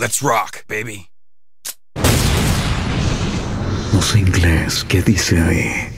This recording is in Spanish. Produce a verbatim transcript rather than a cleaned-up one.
Let's rock, baby. No sé inglés, ¿qué dice ahí?